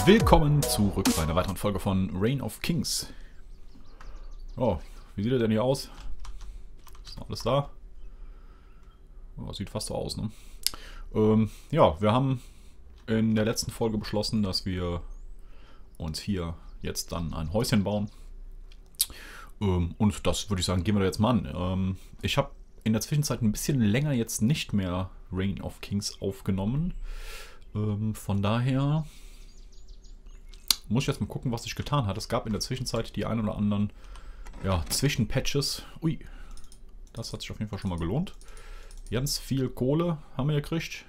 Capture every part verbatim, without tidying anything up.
Willkommen zurück bei einer weiteren Folge von Reign of Kings. Oh, wie sieht er denn hier aus? Ist noch alles da? Oh, sieht fast so aus, ne? Ähm, ja, wir haben in der letzten Folge beschlossen, dass wir uns hier jetzt dann ein Häuschen bauen. Ähm, und das würde ich sagen, gehen wir da jetzt mal an. Ähm, ich habe in der Zwischenzeit ein bisschen länger jetzt nicht mehr Reign of Kings aufgenommen. Ähm, von daher muss ich jetzt mal gucken, was sich getan hat. Es gab in der Zwischenzeit die ein oder anderen ja, Zwischenpatches. Ui, das hat sich auf jeden Fall schon mal gelohnt. Ganz viel Kohle haben wir gekriegt.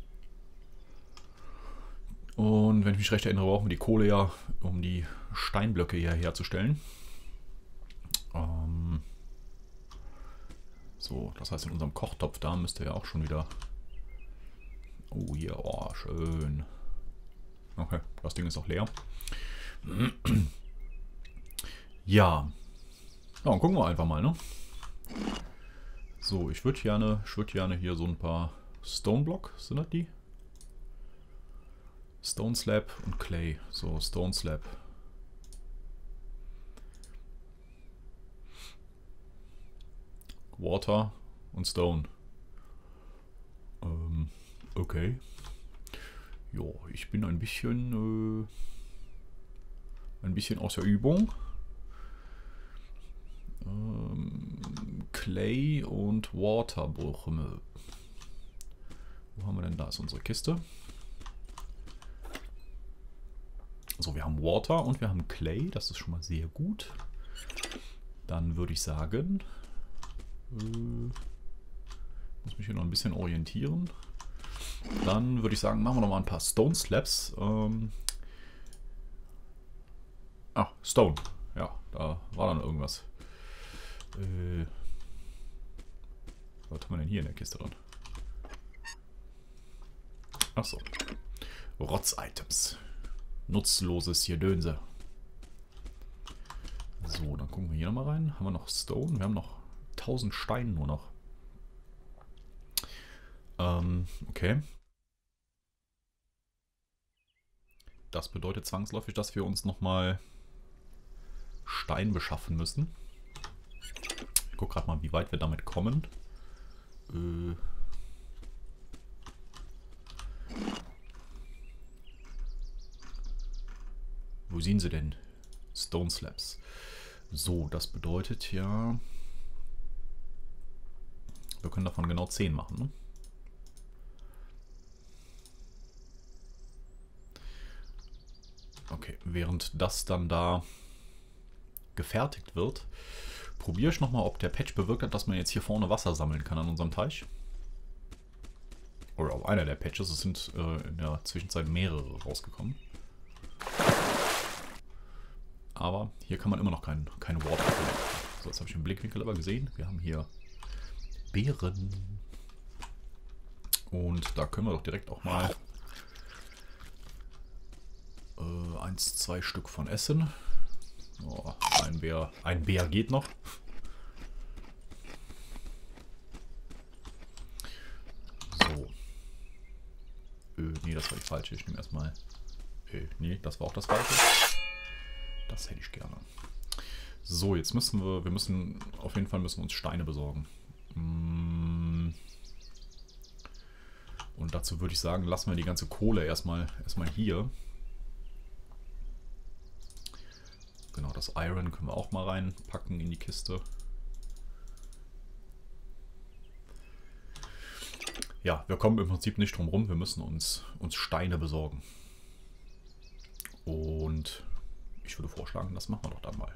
Und wenn ich mich recht erinnere, brauchen wir die Kohle ja, um die Steinblöcke hier herzustellen. Ähm so, das heißt, in unserem Kochtopf da müsste ja auch schon wieder... Oh, hier, oh, schön. Okay, das Ding ist auch leer. Ja. Ja, und gucken wir einfach mal, ne? So, ich würde gerne, ich würde gerne hier so ein paar Stone Block, sind das die? Stone Slab und Clay. So, Stone Slab. Water und Stone. Ähm, okay. Jo, ich bin ein bisschen, äh, ein bisschen aus der Übung. Ähm, Clay und Waterbruchme. Wo haben wir denn? Da ist unsere Kiste. So, wir haben Water und wir haben Clay. Das ist schon mal sehr gut. Dann würde ich sagen, äh, muss mich hier noch ein bisschen orientieren. Dann würde ich sagen, machen wir noch mal ein paar Stone Slabs. Ähm ah, Stone. Ja, da war dann irgendwas. Äh was haben wir denn hier in der Kiste drin? Achso. Rotz-Items. Nutzloses Gedönse. So, dann gucken wir hier nochmal rein. Haben wir noch Stone? Wir haben noch tausend Steine nur noch. Ähm, okay. Das bedeutet zwangsläufig, dass wir uns nochmal Stein beschaffen müssen. Ich gucke gerade mal, wie weit wir damit kommen. Äh Wo sind sie denn? Stone Slabs. So, das bedeutet ja... Wir können davon genau zehn machen, ne? Okay, während das dann da gefertigt wird, probiere ich nochmal, ob der Patch bewirkt hat, dass man jetzt hier vorne Wasser sammeln kann an unserem Teich. Oder auf einer der Patches, es sind äh, in der Zwischenzeit mehrere rausgekommen. Aber hier kann man immer noch kein, kein Water collecten. So, jetzt habe ich den Blickwinkel aber gesehen. Wir haben hier Beeren. Und da können wir doch direkt auch mal äh, eins, zwei Stück von essen. Oh, ein Bär, ein Bär geht noch. So. Äh, nee, das war die falsche. Ich nehme erstmal. Äh, nee, das war auch das falsche. Das hätte ich gerne. So, jetzt müssen wir, wir müssen, auf jeden Fall müssen wir uns Steine besorgen. Und dazu würde ich sagen, lassen wir die ganze Kohle erstmal, erstmal hier. Genau, das Iron können wir auch mal reinpacken in die Kiste. Ja, wir kommen im Prinzip nicht drum rum, wir müssen uns, uns Steine besorgen. Und ich würde vorschlagen, das machen wir doch dann mal.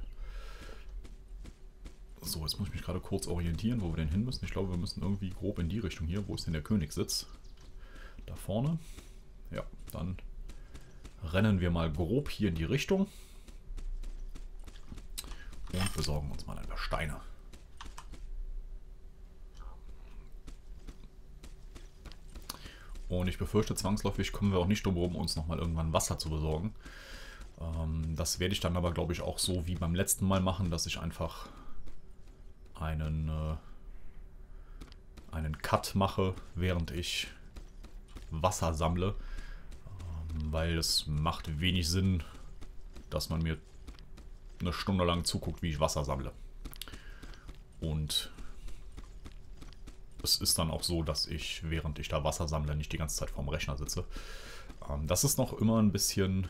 So, jetzt muss ich mich gerade kurz orientieren, wo wir denn hin müssen. Ich glaube, wir müssen irgendwie grob in die Richtung hier. Wo ist denn der Königssitz? Da vorne. Ja, dann rennen wir mal grob hier in die Richtung. Und besorgen uns mal ein paar Steine. Und ich befürchte, zwangsläufig kommen wir auch nicht drum herum, uns nochmal irgendwann Wasser zu besorgen. Das werde ich dann aber, glaube ich, auch so wie beim letzten Mal machen, dass ich einfach einen, äh, einen Cut mache, während ich Wasser sammle. Weil es macht wenig Sinn, dass man mir eine Stunde lang zuguckt, wie ich Wasser sammle. Und es ist dann auch so, dass ich, während ich da Wasser sammle, nicht die ganze Zeit vorm Rechner sitze. Ähm, das ist noch immer ein bisschen,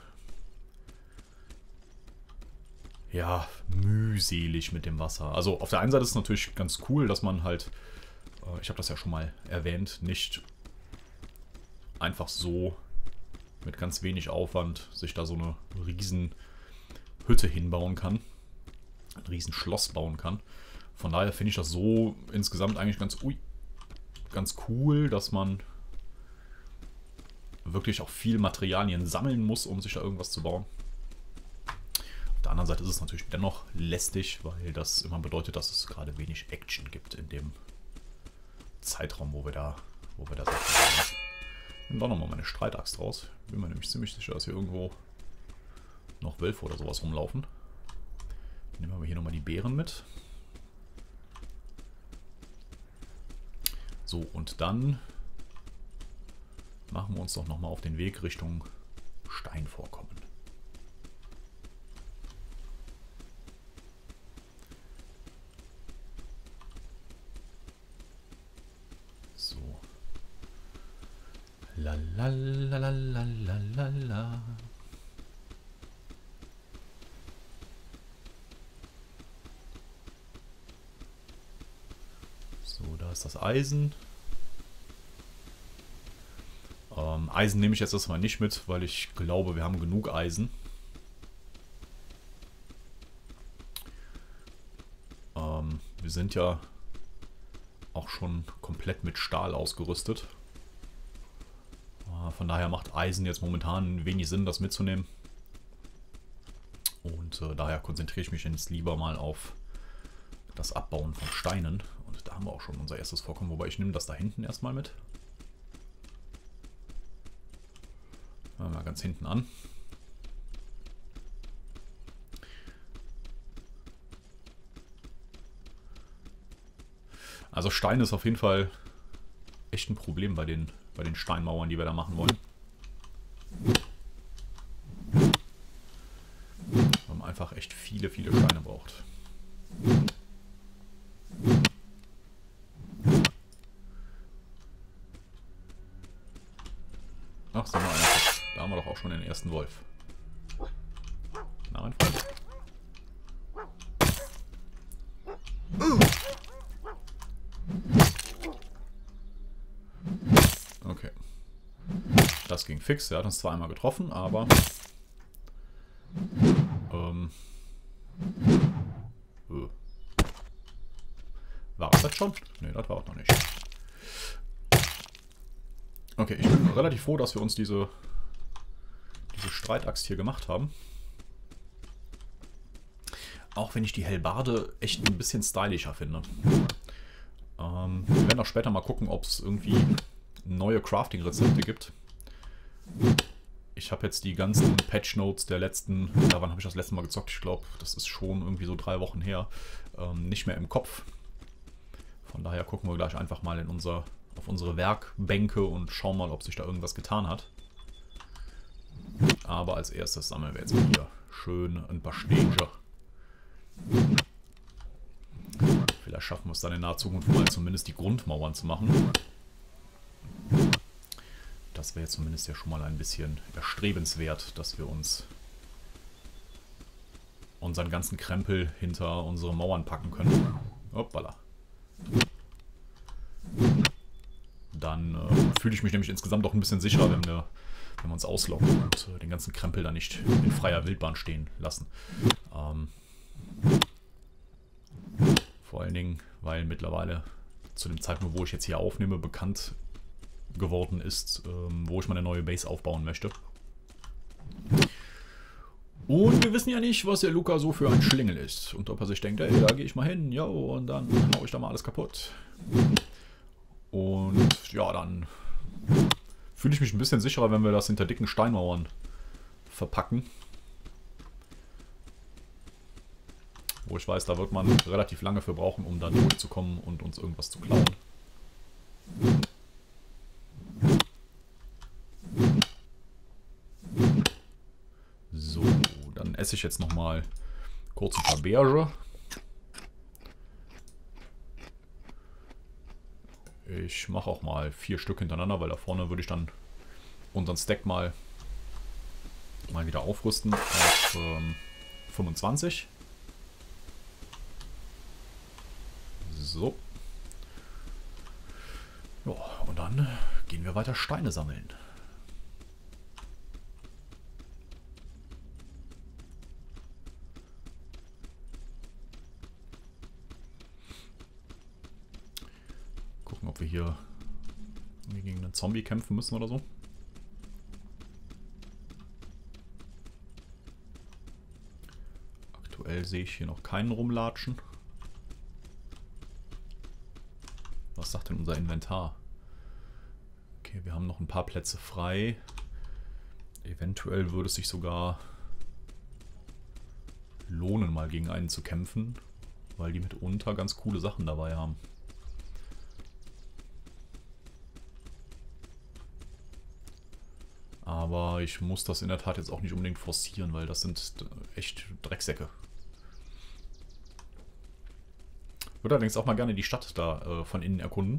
ja, mühselig mit dem Wasser. Also auf der einen Seite ist es natürlich ganz cool, dass man halt, äh, ich habe das ja schon mal erwähnt, nicht einfach so mit ganz wenig Aufwand sich da so eine riesen Hütte hinbauen kann, ein riesen Schloss bauen kann. Von daher finde ich das so insgesamt eigentlich ganz, ui, ganz cool, dass man wirklich auch viel Materialien sammeln muss, um sich da irgendwas zu bauen. Auf der anderen Seite ist es natürlich dennoch lästig, weil das immer bedeutet, dass es gerade wenig Action gibt in dem Zeitraum, wo wir da, wo wir da sind. Ich nehme doch nochmal meine Streitaxt raus. Bin mir nämlich ziemlich sicher, dass hier irgendwo noch Wölfe oder sowas rumlaufen. Dann nehmen wir hier nochmal die Beeren mit. So, und dann machen wir uns doch nochmal auf den Weg Richtung Steinvorkommen. So. La la la la la la la la. So, da ist das Eisen. Ähm, Eisen nehme ich jetzt erstmal nicht mit, weil ich glaube, wir haben genug Eisen. Ähm, wir sind ja auch schon komplett mit Stahl ausgerüstet. Äh, von daher macht Eisen jetzt momentan wenig Sinn, das mitzunehmen. Und äh, daher konzentriere ich mich jetzt lieber mal auf das Abbauen von Steinen. Und da haben wir auch schon unser erstes Vorkommen, wobei ich nehme das da hinten erstmal mit. Fangen wir mal ganz hinten an. Also Stein ist auf jeden Fall echt ein Problem bei den, bei den Steinmauern, die wir da machen wollen. Weil man einfach echt viele, viele Steine braucht. Ach, sind wir einer. Da haben wir doch auch schon den ersten Wolf. Na, mein Freund. Okay. Das ging fix. Er hat uns zwar einmal getroffen, aber... Ähm... Äh. War es das schon? Ne, das war es noch nicht. Okay, ich bin relativ froh, dass wir uns diese, diese Streitaxt hier gemacht haben. Auch wenn ich die Hellebarde echt ein bisschen stylischer finde. Ähm, wir werden auch später mal gucken, ob es irgendwie neue Crafting-Rezepte gibt. Ich habe jetzt die ganzen Patch-Notes der letzten, ja, wann habe ich das letzte Mal gezockt? Ich glaube, das ist schon irgendwie so drei Wochen her, ähm, nicht mehr im Kopf. Von daher gucken wir gleich einfach mal in unser... auf unsere Werkbänke und schauen mal, ob sich da irgendwas getan hat. Aber als erstes sammeln wir jetzt mal hier schön ein paar Steine. Vielleicht schaffen wir es dann in naher Zukunft mal zumindest die Grundmauern zu machen. Das wäre zumindest ja schon mal ein bisschen erstrebenswert, dass wir uns unseren ganzen Krempel hinter unsere Mauern packen können. Hoppala. Dann äh, fühle ich mich nämlich insgesamt doch ein bisschen sicherer, wenn wir, wenn wir uns ausloggen und äh, den ganzen Krempel da nicht in freier Wildbahn stehen lassen. Ähm, vor allen Dingen, weil mittlerweile zu dem Zeitpunkt, wo ich jetzt hier aufnehme, bekannt geworden ist, ähm, wo ich meine neue Base aufbauen möchte. Und wir wissen ja nicht, was der Luca so für ein Schlingel ist. Und ob er sich denkt, ey, da gehe ich mal hin, jo, und dann hau ich da mal alles kaputt. Und ja, dann fühle ich mich ein bisschen sicherer, wenn wir das hinter dicken Steinmauern verpacken. Wo ich weiß, da wird man relativ lange für brauchen, um da durchzukommen und uns irgendwas zu klauen. esse ich jetzt nochmal kurz ein paar Berge. Ich mache auch mal vier Stück hintereinander, weil da vorne würde ich dann unseren Stack mal, mal wieder aufrüsten auf ähm, fünfundzwanzig. So. Ja, und dann gehen wir weiter Steine sammeln. Gucken, ob wir hier gegen einen Zombie kämpfen müssen oder so. Aktuell sehe ich hier noch keinen rumlatschen. Was sagt denn unser Inventar? Okay, wir haben noch ein paar Plätze frei. Eventuell würde es sich sogar lohnen, mal gegen einen zu kämpfen, weil die mitunter ganz coole Sachen dabei haben. Aber ich muss das in der Tat jetzt auch nicht unbedingt forcieren, weil das sind echt Drecksäcke. Ich würde allerdings auch mal gerne die Stadt da äh, von innen erkunden.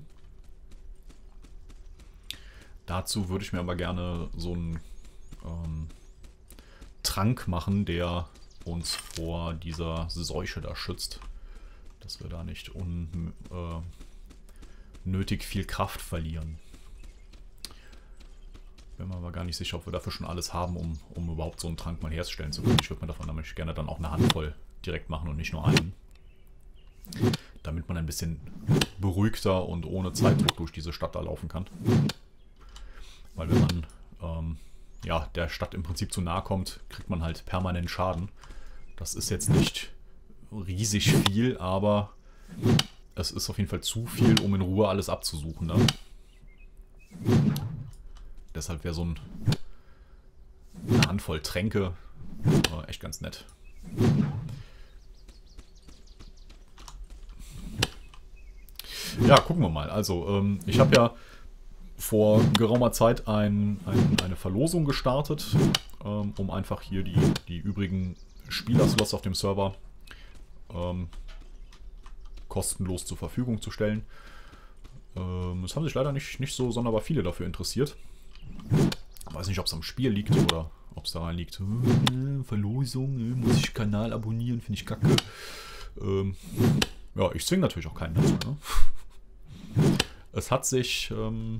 Dazu würde ich mir aber gerne so einen ähm, Trank machen, der uns vor dieser Seuche da schützt. Dass wir da nicht unnötig äh, viel Kraft verlieren. Bin mir aber gar nicht sicher, ob wir dafür schon alles haben, um, um überhaupt so einen Trank mal herstellen zu können. Ich würde mir davon nämlich gerne dann auch eine Handvoll direkt machen und nicht nur einen. Damit man ein bisschen beruhigter und ohne Zeitdruck durch diese Stadt da laufen kann. Weil wenn man ähm, ja, der Stadt im Prinzip zu nahe kommt, kriegt man halt permanent Schaden. Das ist jetzt nicht riesig viel, aber es ist auf jeden Fall zu viel, um in Ruhe alles abzusuchen. Ne? Deshalb wäre so ein, eine Handvoll Tränke äh, echt ganz nett. Ja, gucken wir mal. Also, ähm, ich habe ja vor geraumer Zeit ein, ein, eine Verlosung gestartet, ähm, um einfach hier die, die übrigen Spielerslots auf dem Server ähm, kostenlos zur Verfügung zu stellen. Ähm, es haben sich leider nicht, nicht so sonderbar viele dafür interessiert. Ich weiß nicht, ob es am Spiel liegt oder ob es daran liegt. Äh, Verlosung, äh, muss ich Kanal abonnieren, finde ich kacke. Ähm, ja, ich zwinge natürlich auch keinen dazu. Ne? Es hat sich ähm,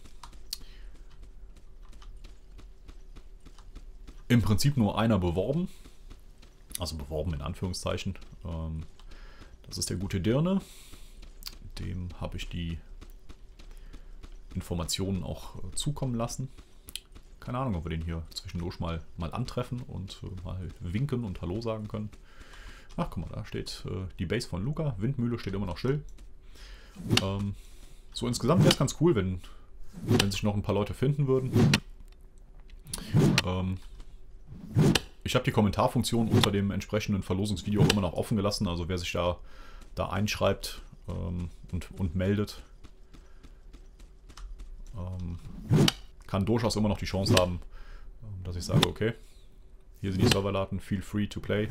im Prinzip nur einer beworben. Also beworben in Anführungszeichen. Ähm, das ist der gute Dirne. Dem habe ich die Informationen auch äh, zukommen lassen. Keine Ahnung, ob wir den hier zwischendurch mal, mal antreffen und äh, mal winken und Hallo sagen können. Ach, guck mal, da steht äh, die Base von Luca. Windmühle steht immer noch still. Ähm, so insgesamt wäre es ganz cool, wenn, wenn sich noch ein paar Leute finden würden. Ähm, ich habe die Kommentarfunktion unter dem entsprechenden Verlosungsvideo auch immer noch offen gelassen. Also wer sich da, da einschreibt ähm, und, und meldet, ähm, kann durchaus immer noch die Chance haben, dass ich sage, okay, hier sind die Serverdaten, feel free to play.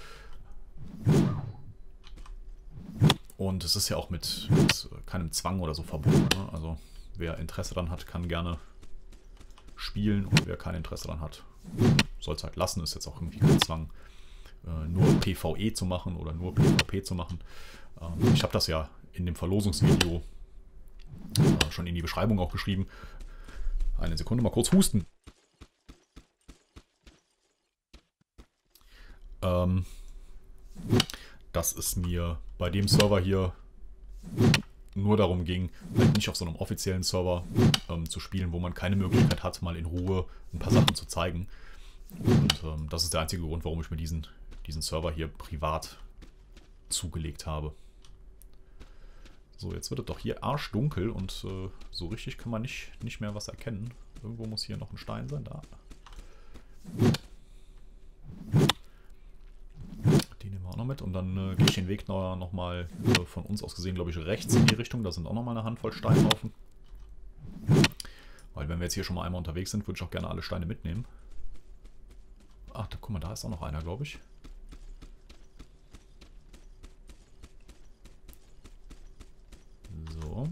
Und es ist ja auch mit, mit keinem Zwang oder so verbunden. Ne? Also wer Interesse daran hat, kann gerne spielen und wer kein Interesse daran hat, soll es halt lassen. Ist jetzt auch irgendwie kein Zwang, äh, nur PvE zu machen oder nur PvP zu machen. Ähm, ich habe das ja in dem Verlosungsvideo äh, schon in die Beschreibung auch geschrieben. Eine Sekunde, mal kurz husten. Ähm, dass es mir bei dem Server hier nur darum ging, halt nicht auf so einem offiziellen Server ähm, zu spielen, wo man keine Möglichkeit hat, mal in Ruhe ein paar Sachen zu zeigen. Und ähm, das ist der einzige Grund, warum ich mir diesen, diesen Server hier privat zugelegt habe. So, jetzt wird es doch hier arschdunkel und äh, so richtig kann man nicht, nicht mehr was erkennen. Irgendwo muss hier noch ein Stein sein, da. Den nehmen wir auch noch mit und dann äh, gehe ich den Weg noch, noch mal äh, von uns aus gesehen, glaube ich, rechts in die Richtung. Da sind auch noch mal eine Handvoll Steinhaufen. Weil wenn wir jetzt hier schon mal einmal unterwegs sind, würde ich auch gerne alle Steine mitnehmen. Ach, da, guck mal, da ist auch noch einer, glaube ich. So.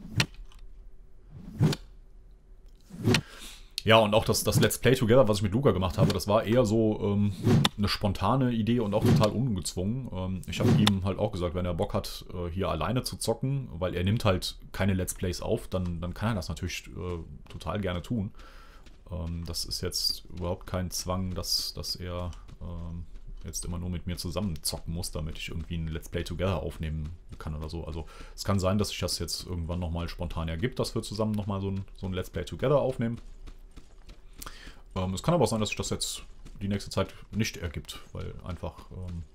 Ja, und auch das, das Let's Play Together, was ich mit Luca gemacht habe, das war eher so ähm, eine spontane Idee und auch total ungezwungen. Ähm, ich habe ihm halt auch gesagt, wenn er Bock hat, äh, hier alleine zu zocken, weil er nimmt halt keine Let's Plays auf, dann, dann kann er das natürlich äh, total gerne tun. Ähm, das ist jetzt überhaupt kein Zwang, dass, dass er ähm, jetzt immer nur mit mir zusammen zocken muss, damit ich irgendwie ein Let's Play Together aufnehmen kann oder so. Also es kann sein, dass sich das jetzt irgendwann nochmal spontan ergibt, dass wir zusammen nochmal so ein, so ein Let's Play Together aufnehmen. Ähm, es kann aber auch sein, dass sich das jetzt die nächste Zeit nicht ergibt, weil einfach ähm,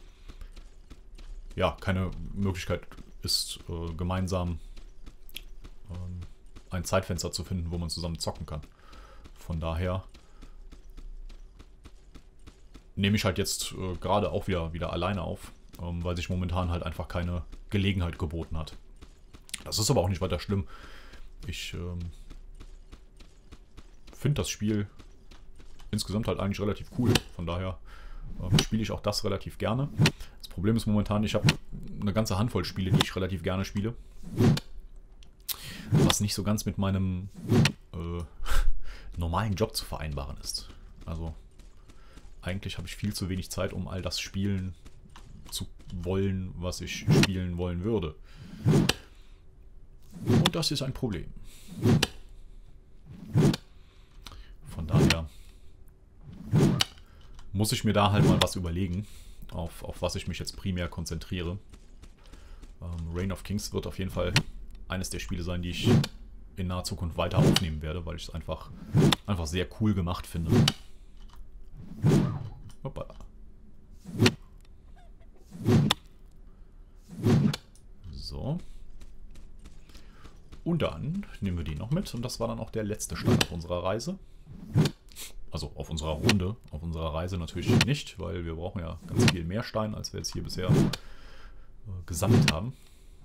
ja keine Möglichkeit ist, äh, gemeinsam ähm, ein Zeitfenster zu finden, wo man zusammen zocken kann. Von daher nehme ich halt jetzt äh, gerade auch wieder, wieder alleine auf, ähm, weil sich momentan halt einfach keine Gelegenheit geboten hat. Das ist aber auch nicht weiter schlimm. Ich ähm, finde das Spiel insgesamt halt eigentlich relativ cool. Von daher ähm, spiele ich auch das relativ gerne. Das Problem ist momentan, ich habe eine ganze Handvoll Spiele, die ich relativ gerne spiele. Was nicht so ganz mit meinem äh, normalen Job zu vereinbaren ist. Also eigentlich habe ich viel zu wenig Zeit, um all das spielen zu wollen, was ich spielen wollen würde. Und das ist ein Problem. Von daher muss ich mir da halt mal was überlegen, auf, auf was ich mich jetzt primär konzentriere. Ähm, Reign of Kings wird auf jeden Fall eines der Spiele sein, die ich in naher Zukunft weiter aufnehmen werde, weil ich es einfach, einfach sehr cool gemacht finde. Hoppala. So. Und dann nehmen wir den noch mit und das war dann auch der letzte Stein auf unserer Reise. Also auf unserer Runde, auf unserer Reise natürlich nicht, weil wir brauchen ja ganz viel mehr Stein, als wir jetzt hier bisher äh, gesammelt haben.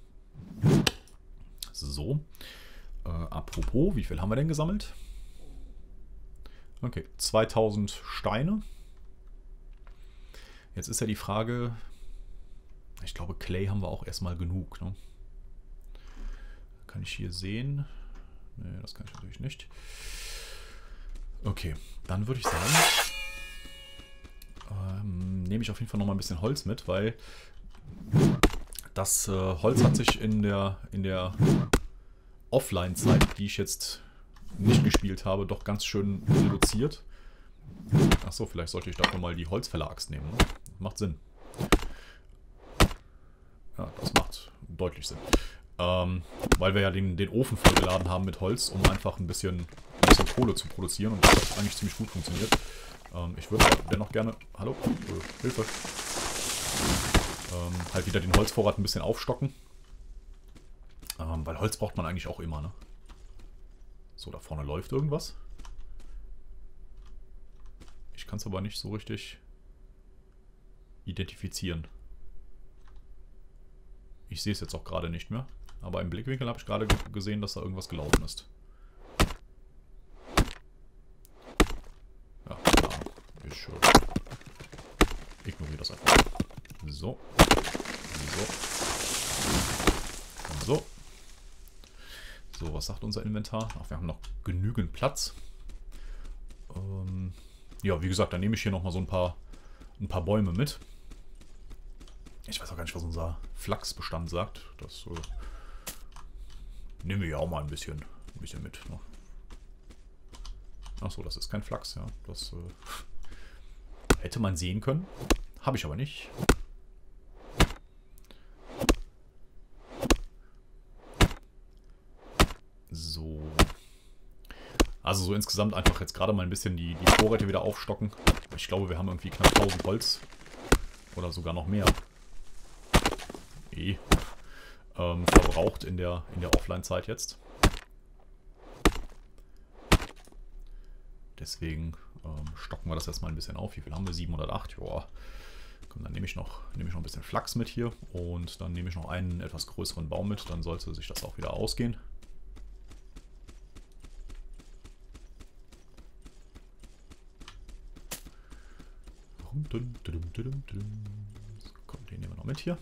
So, äh, apropos, wie viel haben wir denn gesammelt? Okay, zweitausend Steine. Jetzt ist ja die Frage, ich glaube Clay haben wir auch erstmal genug, ne? Kann ich hier sehen? Ne, das kann ich natürlich nicht. Okay, dann würde ich sagen, ähm, nehme ich auf jeden Fall noch mal ein bisschen Holz mit, weil das äh, Holz hat sich in der, in der Offline-Zeit, die ich jetzt nicht gespielt habe, doch ganz schön reduziert. Achso, vielleicht sollte ich dafür mal die Holzfäller-Axt nehmen. Ne? Macht Sinn. Ja, das macht deutlich Sinn. Ähm, weil wir ja den, den Ofen vollgeladen haben mit Holz, um einfach ein bisschen, ein bisschen Kohle zu produzieren. Und das hat eigentlich ziemlich gut funktioniert. Ähm, ich würde dennoch gerne... Hallo? Äh, Hilfe. Ähm, halt wieder den Holzvorrat ein bisschen aufstocken. Ähm, weil Holz braucht man eigentlich auch immer, ne? So, da vorne läuft irgendwas. Ich kann es aber nicht so richtig identifizieren. Ich sehe es jetzt auch gerade nicht mehr. Aber im Blickwinkel habe ich gerade gesehen, dass da irgendwas gelaufen ist. Ja, keine Ahnung. Ich äh, ignoriere das einfach. So. So. So. So, was sagt unser Inventar? Ach, wir haben noch genügend Platz. Ähm, ja, wie gesagt, dann nehme ich hier nochmal so ein paar, ein paar Bäume mit. Ich weiß auch gar nicht, was unser Flachsbestand sagt. Das äh, nehmen wir ja auch mal ein bisschen, ein bisschen mit. Ne? Achso, das ist kein Flachs, ja. Das äh, hätte man sehen können. Habe ich aber nicht. So. Also so insgesamt einfach jetzt gerade mal ein bisschen die, die Vorräte wieder aufstocken. Ich glaube, wir haben irgendwie knapp tausend Holz. Oder sogar noch mehr. Eh. Ähm, verbraucht in der, in der Offline-Zeit jetzt. Deswegen ähm, stocken wir das erstmal ein bisschen auf. Wie viel haben wir? siebenhundertacht. Joa. Komm, dann nehme ich, noch, nehme ich noch ein bisschen Flachs mit hier. Und dann nehme ich noch einen etwas größeren Baum mit. Dann sollte sich das auch wieder ausgehen. Komm, den nehmen wir noch mit hier.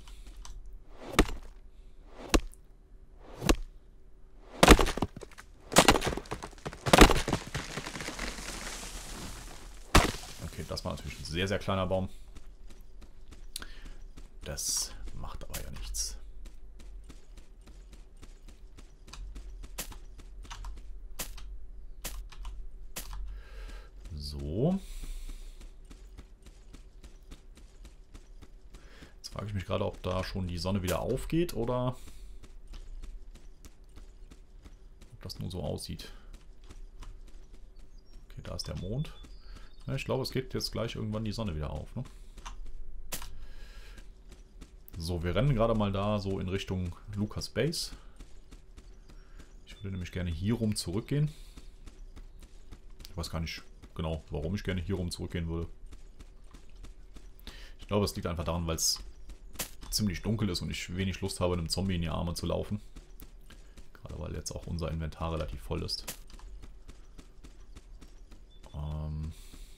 Okay, das war natürlich ein sehr, sehr kleiner Baum. Das macht aber ja nichts. So. Jetzt frage ich mich gerade, ob da schon die Sonne wieder aufgeht oder ob das nur so aussieht. Okay, da ist der Mond. Ja, ich glaube, es geht jetzt gleich irgendwann die Sonne wieder auf, ne? So, wir rennen gerade mal da so in Richtung Lukas Base. Ich würde nämlich gerne hier rum zurückgehen. Ich weiß gar nicht genau, warum ich gerne hier rum zurückgehen würde. Ich glaube, es liegt einfach daran, weil es ziemlich dunkel ist und ich wenig Lust habe, einem Zombie in die Arme zu laufen. Gerade weil jetzt auch unser Inventar relativ voll ist. Ähm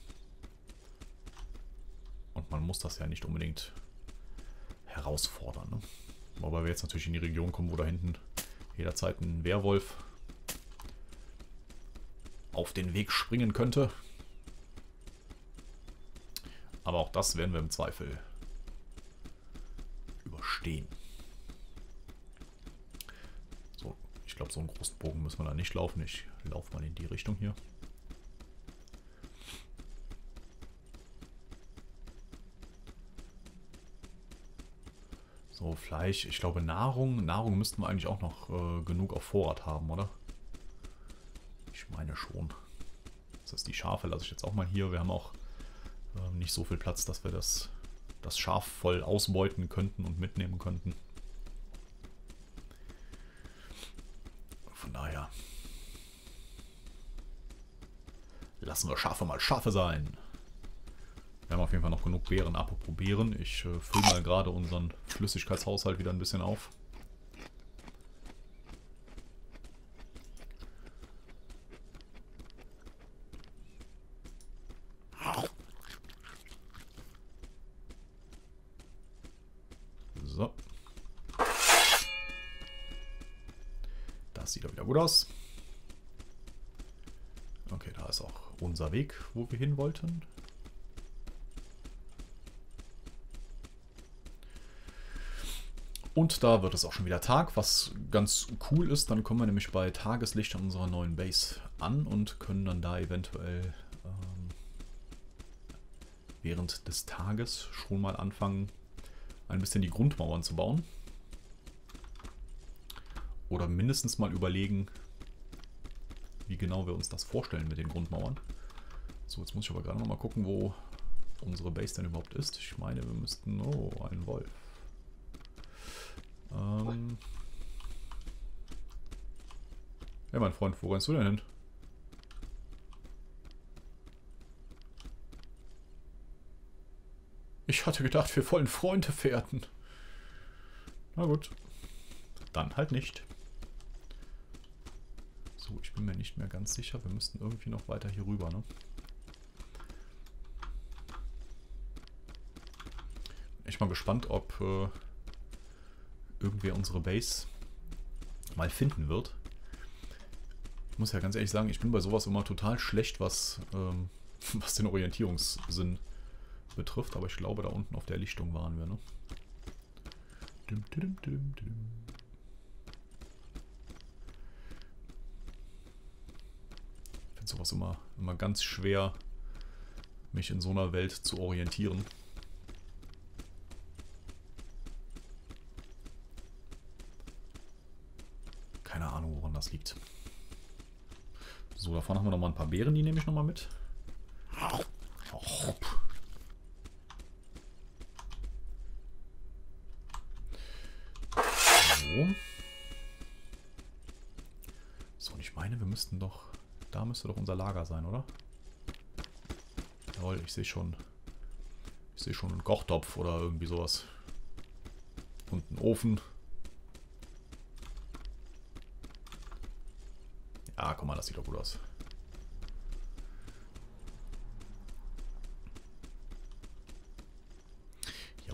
und man muss das ja nicht unbedingt herausfordern, ne? Wobei wir jetzt natürlich in die Region kommen, wo da hinten jederzeit ein Werwolf auf den Weg springen könnte. Aber auch das werden wir im Zweifel überstehen. So, ich glaube, so einen großen Bogen müssen wir da nicht laufen. Ich laufe mal in die Richtung hier. So, Fleisch. Ich glaube, Nahrung. Nahrung müssten wir eigentlich auch noch äh, genug auf Vorrat haben, oder? Ich meine schon. Das heißt, die Schafe lasse ich jetzt auch mal hier. Wir haben auch äh, nicht so viel Platz, dass wir das, das Schaf voll ausbeuten könnten und mitnehmen könnten. Von daher lassen wir Schafe mal Schafe sein. Wir haben auf jeden Fall noch genug Beeren. Apropos Beeren, ich äh, fülle mal gerade unseren Flüssigkeitshaushalt wieder ein bisschen auf. So. Das sieht doch wieder gut aus. Okay, da ist auch unser Weg, wo wir hin wollten. Und da wird es auch schon wieder Tag, was ganz cool ist. Dann kommen wir nämlich bei Tageslicht an unserer neuen Base an und können dann da eventuell ähm, während des Tages schon mal anfangen, ein bisschen die Grundmauern zu bauen. Oder mindestens mal überlegen, wie genau wir uns das vorstellen mit den Grundmauern. So, jetzt muss ich aber gerade noch mal gucken, wo unsere Base denn überhaupt ist. Ich meine, wir müssten... Oh, ein Wolf. Ähm... Hey, mein Freund, wo rennst du denn hin? Ich hatte gedacht, wir wollen Freunde werden. Na gut. Dann halt nicht. So, ich bin mir nicht mehr ganz sicher. Wir müssten irgendwie noch weiter hier rüber, ne? Ich bin mal gespannt, ob äh, irgendwer unsere Base mal finden wird. Ich muss ja ganz ehrlich sagen, ich bin bei sowas immer total schlecht, was, ähm, was den Orientierungssinn betrifft. Aber ich glaube, da unten auf der Lichtung waren wir, ne? Dum, dum, dum, dum. Ich finde sowas immer, immer ganz schwer, mich in so einer Welt zu orientieren. Keine Ahnung, woran das liegt. So, da vorne haben wir noch mal ein paar Beeren, die nehme ich noch mal mit. So. So, und ich meine, wir müssten doch... Da müsste doch unser Lager sein, oder? Jawohl, ich sehe schon... Ich sehe schon einen Kochtopf oder irgendwie sowas. Und einen Ofen. Ja, guck mal, das sieht doch gut aus.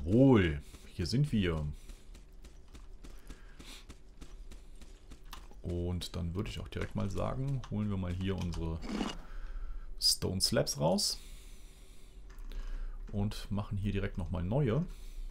Jawohl, hier sind wir. Und dann würde ich auch direkt mal sagen, holen wir mal hier unsere Stone Slabs raus. Und machen hier direkt nochmal neue.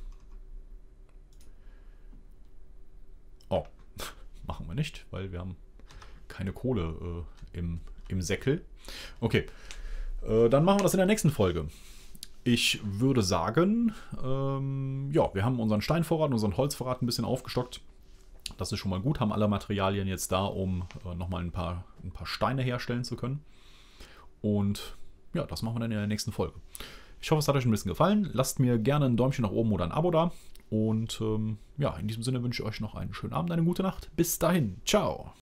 Oh, machen wir nicht, weil wir haben keine Kohle äh, im, im Säckel. Okay, äh, dann machen wir das in der nächsten Folge. Ich würde sagen, ähm, ja, wir haben unseren Steinvorrat, unseren Holzvorrat ein bisschen aufgestockt. Das ist schon mal gut, haben alle Materialien jetzt da, um äh, nochmal ein paar, ein paar Steine herstellen zu können. Und ja, das machen wir dann in der nächsten Folge. Ich hoffe, es hat euch ein bisschen gefallen. Lasst mir gerne ein Däumchen nach oben oder ein Abo da. Und ähm, ja, in diesem Sinne wünsche ich euch noch einen schönen Abend, eine gute Nacht. Bis dahin, ciao.